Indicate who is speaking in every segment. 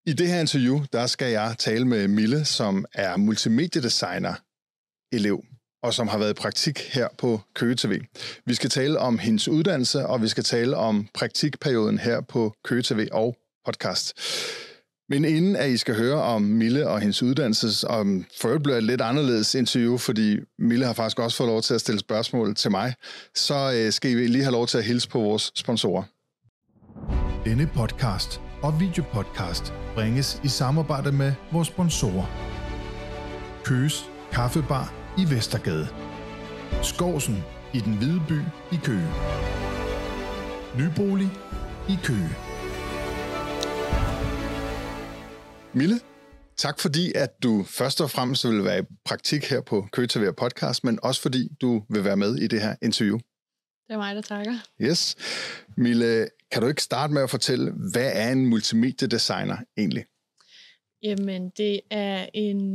Speaker 1: I det her interview, der skal jeg tale med Mille, som er multimediedesigner-elev, og som har været i praktik her på Køge TV. Vi skal tale om hendes uddannelse, og vi skal tale om praktikperioden her på Køge TV og podcast. Men inden at I skal høre om Mille og hendes uddannelse, for øvrigt bliver et lidt anderledes interview, fordi Mille har faktisk også fået lov til at stille spørgsmål til mig, så skal I lige have lov til at hilse på vores sponsorer. Denne podcast og videopodcast bringes i samarbejde med vores sponsorer. Køges Kaffebar i Vestergade. Skovsen i den hvide by i Køge. Nybolig i Køge. Mille, tak fordi, at du først og fremmest vil være i praktik her på Køge TV podcast, men også fordi du vil være med i det her interview.
Speaker 2: Det er mig, der takker.
Speaker 1: Yes. Mille, kan du ikke starte med at fortælle, hvad er en multimediedesigner egentlig?
Speaker 2: Jamen, det er en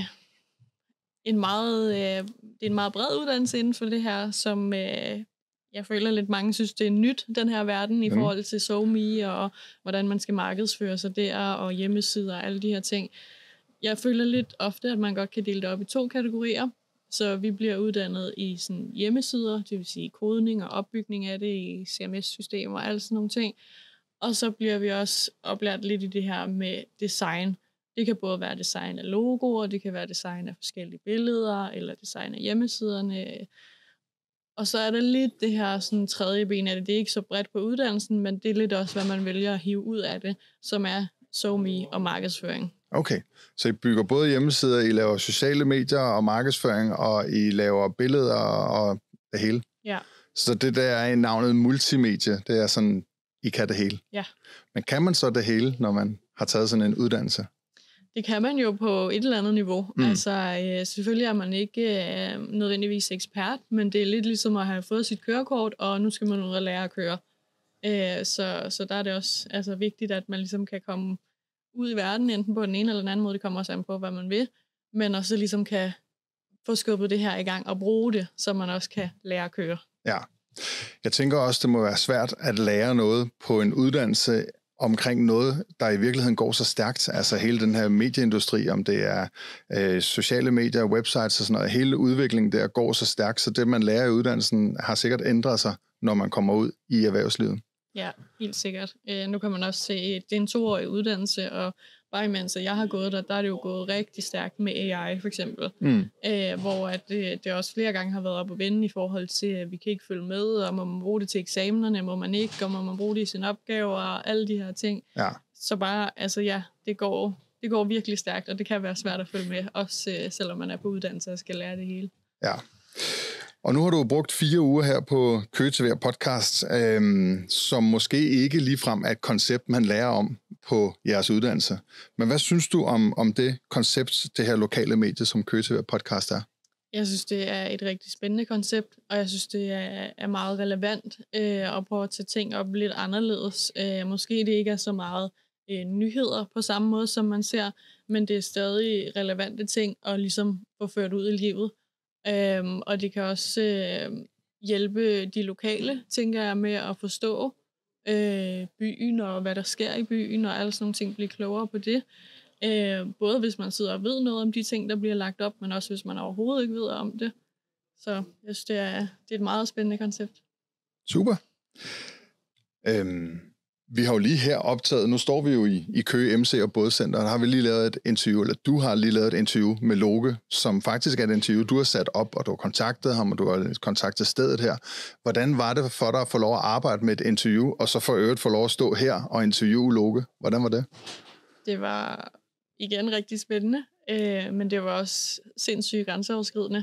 Speaker 2: meget bred uddannelse inden for det her, som jeg føler lidt mange synes, det er nyt, den her verden, i forhold til SoMe og hvordan man skal markedsføre sig der, og hjemmesider og alle de her ting. Jeg føler lidt ofte, at man godt kan dele det op i 2 kategorier. Så vi bliver uddannet i sådan hjemmesider, det vil sige kodning og opbygning af det i CMS-systemer og alle sådan nogle ting. Og så bliver vi også oplært lidt i det her med design. Det kan både være design af logoer, det kan være design af forskellige billeder, eller design af hjemmesiderne. Og så er der lidt det her sådan tredje ben af det. Det er ikke så bredt på uddannelsen, men det er lidt også, hvad man vælger at hive ud af det, som er SoMe og markedsføring.
Speaker 1: Okay, så I bygger både hjemmesider, I laver sociale medier og markedsføring, og I laver billeder og det hele?
Speaker 2: Ja.
Speaker 1: Så det der er i navnet multimedie, det er sådan, I kan det hele?
Speaker 2: Ja.
Speaker 1: Men kan man så det hele, når man har taget sådan en uddannelse?
Speaker 2: Det kan man jo på et eller andet niveau. Altså, selvfølgelig er man ikke nødvendigvis ekspert, men det er lidt ligesom at have fået sit kørekort, og nu skal man ud og lære at køre. Så der er det også vigtigt, at man ligesom kan komme ud i verden, enten på den ene eller den anden måde, det kommer også an på, hvad man vil, men også ligesom kan få skubbet det her i gang og bruge det, så man også kan lære at køre. Ja.
Speaker 1: Jeg tænker også, det må være svært at lære noget på en uddannelse omkring noget, der i virkeligheden går så stærkt, altså hele den her medieindustri, om det er sociale medier, websites og sådan noget, hele udviklingen der går så stærkt, så det man lærer i uddannelsen har sikkert ændret sig, når man kommer ud i erhvervslivet.
Speaker 2: Ja, helt sikkert. Nu kan man også se, at det er en 2-årig uddannelse, og bare imens jeg har gået der er det jo gået rigtig stærkt med AI for eksempel. Hvor at det også flere gange har været op at vende i forhold til, at vi kan ikke følge med, og må man bruge det til eksamenerne, må man ikke, og må man bruge det i sine opgaver, og alle de her ting.
Speaker 1: Ja.
Speaker 2: Så bare, det går virkelig stærkt, og det kan være svært at følge med, også selvom man er på uddannelse og skal lære det hele.
Speaker 1: Ja. Og nu har du brugt 4 uger her på Køge TV podcast, som måske ikke ligefrem er et koncept, man lærer om på jeres uddannelse. Men hvad synes du om det koncept, det her lokale medie, som Køge TV podcast er?
Speaker 2: Jeg synes, det er et rigtig spændende koncept, og jeg synes, det er meget relevant at prøve at tage ting op lidt anderledes. Måske det ikke er så meget nyheder på samme måde, som man ser, men det er stadig relevante ting at ligesom få ført ud i livet. Og det kan også hjælpe de lokale, tænker jeg, med at forstå byen og hvad der sker i byen og alle sådan nogle ting, blive klogere på det. Både hvis man sidder og ved noget om de ting, der bliver lagt op, men også hvis man overhovedet ikke ved om det. Så jeg synes, det er et meget spændende koncept.
Speaker 1: Super. Vi har jo lige her optaget, nu står vi jo i Køge MC og Bådcenter, der har vi lige lavet et interview, eller du har lige lavet et interview med Loke, som faktisk er et interview, du har sat op, og du har kontaktet ham, og du har kontaktet stedet her. Hvordan var det for dig at få lov at arbejde med et interview, og så for øvrigt få lov at stå her og interviewe Loke? Hvordan var det?
Speaker 2: Det var igen rigtig spændende, men det var også sindssygt grænseoverskridende.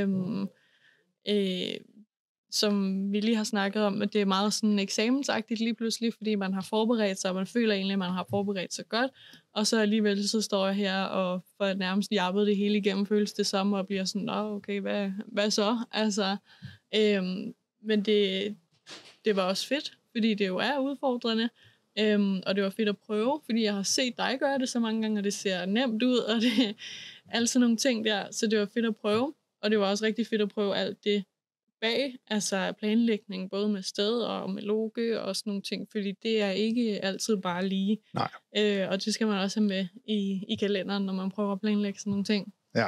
Speaker 2: Som vi lige har snakket om, at det er meget sådan eksamensagtigt lige pludselig, fordi man har forberedt sig, og man føler egentlig, at man har forberedt sig godt, og så alligevel så står jeg her og får nærmest jappet det hele igennem, føles det samme, og bliver sådan, okay, hvad så? Altså, men det var også fedt, fordi det jo er udfordrende, og det var fedt at prøve, fordi jeg har set dig gøre det så mange gange, og det ser nemt ud, og det alle sådan nogle ting der, så det var fedt at prøve, og det var også rigtig fedt at prøve alt det bag, altså planlægning, både med sted og med logo og sådan nogle ting, fordi det er ikke altid bare lige.
Speaker 1: Nej.
Speaker 2: Og det skal man også have med i kalenderen, når man prøver at planlægge sådan nogle ting.
Speaker 1: Ja.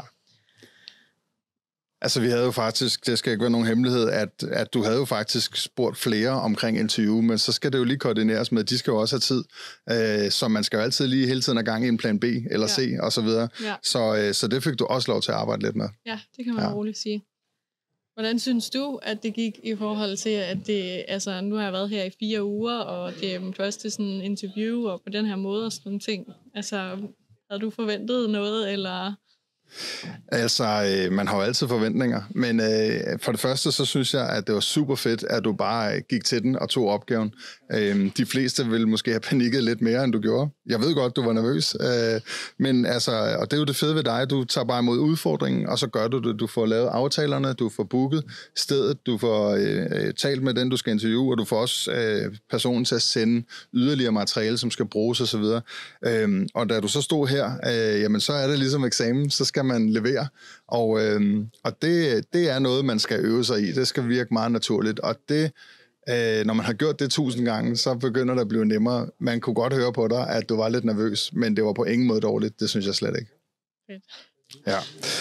Speaker 1: Altså, vi havde jo faktisk, det skal ikke være nogen hemmelighed, at du havde jo faktisk spurgt flere omkring interview, men så skal det jo lige koordineres med, de skal jo også have tid, så man skal jo altid lige hele tiden have gang i en plan B eller C og så videre. Ja. Så det fik du også lov til at arbejde lidt med.
Speaker 2: Ja, det kan man roligt sige. Hvordan synes du, at det gik i forhold til, at det, altså nu har jeg været her i 4 uger, og det er min første sådan interview, og på den her måde og sådan nogle ting. Altså, havde du forventet noget, eller...
Speaker 1: Altså, man har jo altid forventninger, men for det første, så synes jeg, at det var super fedt, at du bare gik til den og tog opgaven. De fleste ville måske have panikket lidt mere, end du gjorde. Jeg ved godt, du var nervøs, men altså, og det er jo det fede ved dig, du tager bare imod udfordringen, og så gør du det. Du får lavet aftalerne, du får booket stedet, du får talt med den, du skal interviewe, og du får også personen til at sende yderligere materiale, som skal bruges osv. Og da du så stod her, jamen så er det ligesom eksamen, så skal man levere, og det er noget, man skal øve sig i. Det skal virke meget naturligt, og det, når man har gjort det 1000 gange, så begynder det at blive nemmere. Man kunne godt høre på dig, at du var lidt nervøs, men det var på ingen måde dårligt. Det synes jeg slet ikke.
Speaker 2: Fedt.
Speaker 1: Ja.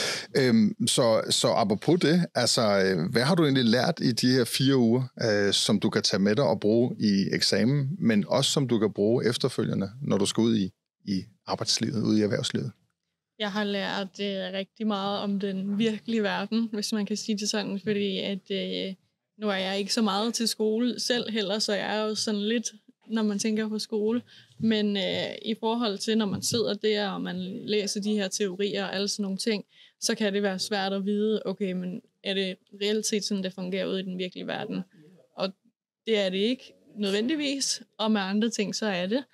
Speaker 1: Så apropos det, altså, hvad har du egentlig lært i de her 4 uger, som du kan tage med dig og bruge i eksamen, men også som du kan bruge efterfølgende, når du skal ud i arbejdslivet, ud i erhvervslivet?
Speaker 2: Jeg har lært rigtig meget om den virkelige verden, hvis man kan sige det sådan, fordi at nu er jeg ikke så meget til skole selv heller, så jeg er jo sådan lidt, når man tænker på skole, men i forhold til, når man sidder der, og man læser de her teorier og alle sådan nogle ting, så kan det være svært at vide, okay, men er det reelt set sådan, det fungerer ud i den virkelige verden? Og det er det ikke nødvendigvis, og med andre ting, så er det.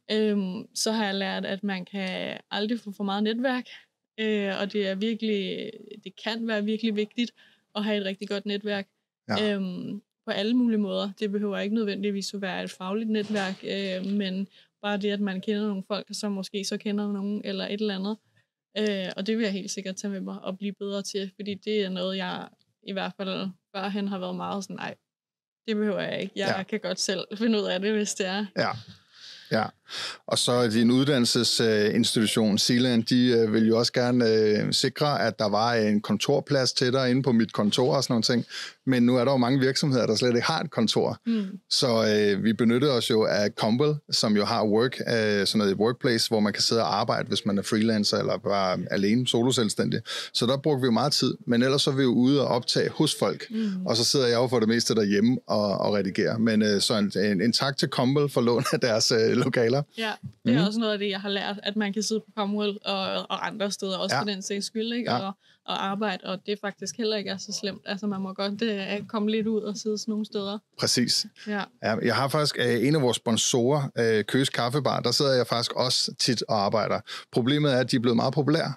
Speaker 2: Så har jeg lært, at man kan aldrig få for meget netværk, og det er virkelig, det kan være virkelig vigtigt at have et rigtig godt netværk. Ja. På alle mulige måder. Det behøver ikke nødvendigvis at være et fagligt netværk, men bare det, at man kender nogle folk, som måske så kender nogen, eller et eller andet. Og det vil jeg helt sikkert tage med mig og blive bedre til, fordi det er noget, jeg i hvert fald førhen har været meget sådan, nej, det behøver jeg ikke. Jeg kan godt selv finde ud af det, hvis det er.
Speaker 1: Ja. Ja, og så din uddannelsesinstitution, Zealand, de vil jo også gerne sikre, at der var en kontorplads til dig inde på mit kontor og sådan nogle ting. Men nu er der jo mange virksomheder, der slet ikke har et kontor. Så vi benyttede os jo af Combel, som jo har sådan noget workplace, hvor man kan sidde og arbejde, hvis man er freelancer eller bare alene soloselvstændig. Så der brugte vi jo meget tid. Men ellers så er vi jo ude og optage hos folk. Og så sidder jeg jo for det meste derhjemme og redigerer. Men så en tak til Combel for lån af deres lokaler.
Speaker 2: Ja, det er også noget af det, jeg har lært, at man kan sidde på Commonwealth og andre steder, også for den sags skyld, ikke? Ja. Og arbejde, og det faktisk heller ikke er så slemt. Altså, man må godt komme lidt ud og sidde sådan nogle steder. Præcis. Ja. Jeg har faktisk en af vores sponsorer, Køges Kaffebar, der sidder jeg faktisk også tit og arbejder. Problemet er, at de er blevet meget populære,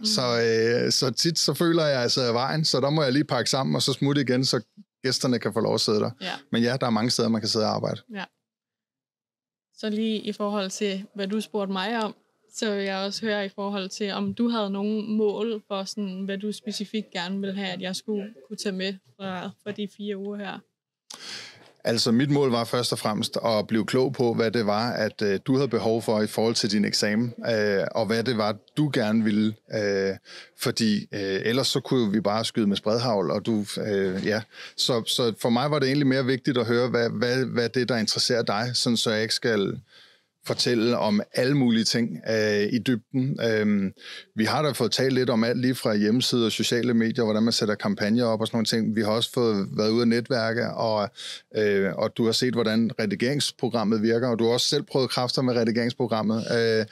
Speaker 2: så tit så føler jeg, at jeg sidder i vejen, så der må jeg lige pakke sammen og så smutte igen, så gæsterne kan få lov at sidde der. Ja. Men ja, der er mange steder, man kan sidde og arbejde. Ja. Så lige i forhold til, hvad du spurgte mig om, så vil jeg også høre i forhold til, om du havde nogle mål for, sådan, hvad du specifikt gerne ville have, at jeg skulle kunne tage med fra de 4 uger her. Altså, mit mål var først og fremmest at blive klog på, hvad det var, at du havde behov for i forhold til din eksamen, og hvad det var, du gerne ville, fordi ellers så kunne vi bare skyde med spredhavl, og du, Så for mig var det egentlig mere vigtigt at høre, hvad det, der interesserer dig, sådan så jeg ikke skal fortælle om alle mulige ting i dybden. Vi har da fået talt lidt om alt lige fra hjemmesider og sociale medier, hvordan man sætter kampagner op og sådan nogle ting. Vi har også fået været ude at netværke, og du har set, hvordan redigeringsprogrammet virker, og du har også selv prøvet kræfter med redigeringsprogrammet.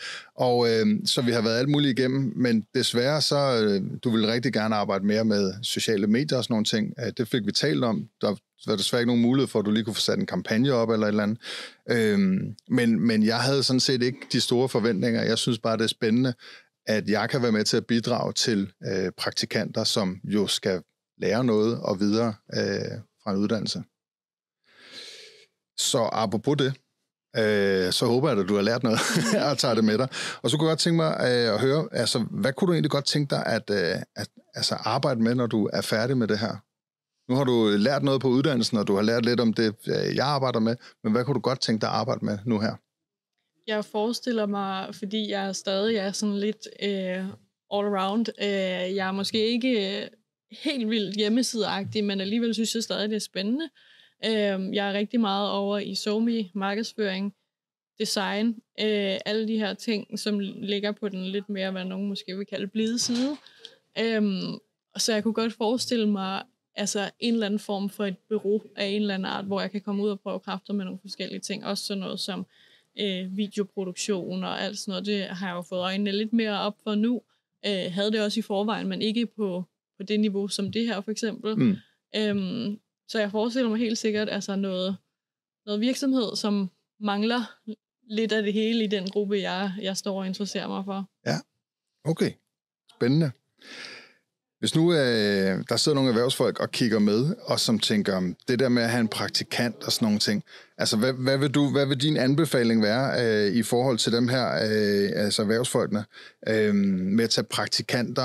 Speaker 2: Så vi har været alt muligt igennem, men desværre så, du vil rigtig gerne arbejde mere med sociale medier og sådan nogle ting. Det fik vi talt om. Der var desværre ikke nogen mulighed for, at du lige kunne få sat en kampagne op eller et eller andet. Men jeg havde sådan set ikke de store forventninger. Jeg synes bare, det er spændende, at jeg kan være med til at bidrage til praktikanter, som jo skal lære noget og videre fra en uddannelse. Så apropos det, så håber jeg, at du har lært noget og tager det med dig. Og så kunne jeg godt tænke mig at høre, altså, hvad kunne du egentlig godt tænke dig at arbejde med, når du er færdig med det her?
Speaker 1: Nu har du lært noget på uddannelsen, og du har lært lidt om det, jeg arbejder med, men hvad kunne du godt tænke dig at arbejde med nu her?
Speaker 2: Jeg forestiller mig, fordi jeg stadig er sådan lidt all around, jeg er måske ikke helt vildt hjemmesideagtig, men alligevel synes jeg stadig, det er spændende. Jeg er rigtig meget over i SoMe, markedsføring, design, alle de her ting, som ligger på den lidt mere, hvad nogen måske vil kalde blide side. Så jeg kunne godt forestille mig altså en eller anden form for et bureau af en eller anden art, hvor jeg kan komme ud og prøve kræfter med nogle forskellige ting. Også sådan noget som videoproduktion og alt sådan noget. Det har jeg jo fået øjnene lidt mere op for nu. Havde det også i forvejen, men ikke på det niveau som det her for eksempel. Så jeg forestiller mig helt sikkert altså noget virksomhed, som mangler lidt af det hele i den gruppe, jeg står og interesserer mig for.
Speaker 1: Ja, okay. Spændende. Hvis nu der sidder nogle erhvervsfolk og kigger med, og som tænker, det der med at have en praktikant og sådan nogle ting, altså hvad vil din anbefaling være i forhold til dem her, altså erhvervsfolkene, med at tage praktikanter,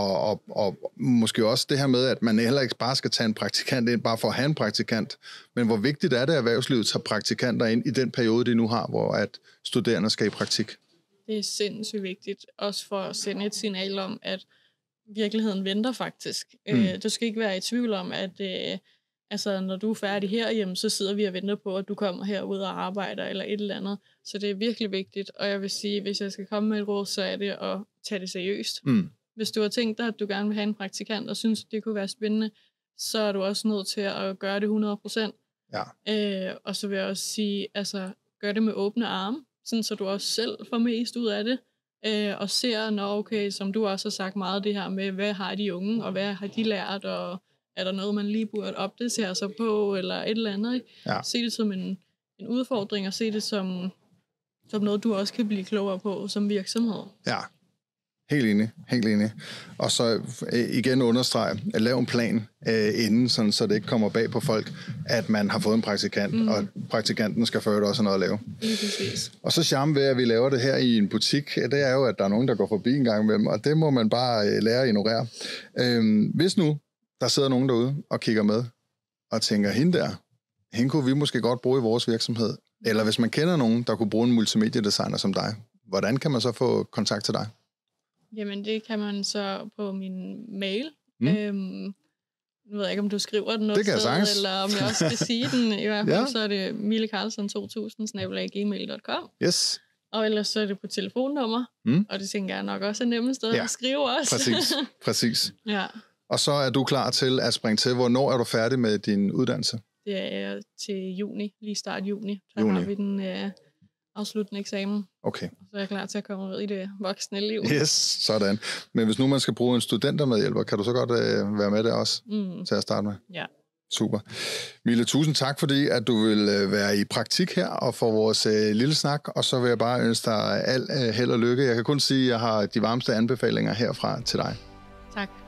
Speaker 1: og måske også det her med, at man heller ikke bare skal tage en praktikant ind, bare for at have en praktikant, men hvor vigtigt er det, at erhvervslivet tager praktikanter ind i den periode, de nu har, hvor at studerende skal i praktik?
Speaker 2: Det er sindssygt vigtigt, også for at sende et signal om, at virkeligheden venter faktisk. Du skal ikke være i tvivl om, at altså, når du er færdig herhjemme, så sidder vi og venter på, at du kommer herud og arbejder eller et eller andet. Så det er virkelig vigtigt, og jeg vil sige, hvis jeg skal komme med et råd, så er det at tage det seriøst. Hvis du har tænkt dig, at du gerne vil have en praktikant, og synes, det kunne være spændende, så er du også nødt til at gøre det 100%.
Speaker 1: Ja.
Speaker 2: Og så vil jeg også sige, altså, gør det med åbne arme, sådan så du også selv får mest ud af det. Og ser, når okay, som du også har sagt meget det her med, hvad har de unge, og hvad har de lært, og er der noget, man lige burde opdatere sig på, eller et eller andet. Ikke?
Speaker 1: Ja.
Speaker 2: Se det som en udfordring, og se det som noget, du også kan blive klogere på som virksomhed.
Speaker 1: Ja, helt enig. Og så igen understrege, at lave en plan inden, sådan, så det ikke kommer bag på folk, at man har fået en praktikant, og praktikanten skal føre det også noget at lave.
Speaker 2: Præcis.
Speaker 1: Og så charme ved, at vi laver det her i en butik, det er jo, at der er nogen, der går forbi en gang med dem, og det må man bare lære at ignorere. Hvis nu der sidder nogen derude og kigger med, og tænker, hende kunne vi måske godt bruge i vores virksomhed, eller hvis man kender nogen, der kunne bruge en multimediedesigner som dig, hvordan kan man så få kontakt til dig?
Speaker 2: Jamen, det kan man så på min mail. Nu ved jeg ikke, om du skriver den noget sted, eller om jeg også skal sige den. I hvert fald så er det milekarlsson2000@gmail.com.
Speaker 1: Yes.
Speaker 2: Og ellers så er det på telefonnummer, og det tænker jeg nok også er nemmest at skrive også.
Speaker 1: Præcis.
Speaker 2: Ja.
Speaker 1: Og så er du klar til at springe til. Hvornår er du færdig med din uddannelse?
Speaker 2: Det er til juni, lige start juni. Så har vi den afsluttende eksamen.
Speaker 1: Okay.
Speaker 2: Så er jeg klar til at komme ud i det voksne liv.
Speaker 1: Yes, sådan. Men hvis nu man skal bruge en studentermedhjælper, kan du så godt være med der også til at starte med?
Speaker 2: Ja.
Speaker 1: Super. Mille, tusind tak, fordi at du vil være i praktik her og få vores lille snak, og så vil jeg bare ønske dig al held og lykke. Jeg kan kun sige, at jeg har de varmeste anbefalinger herfra til dig.
Speaker 2: Tak.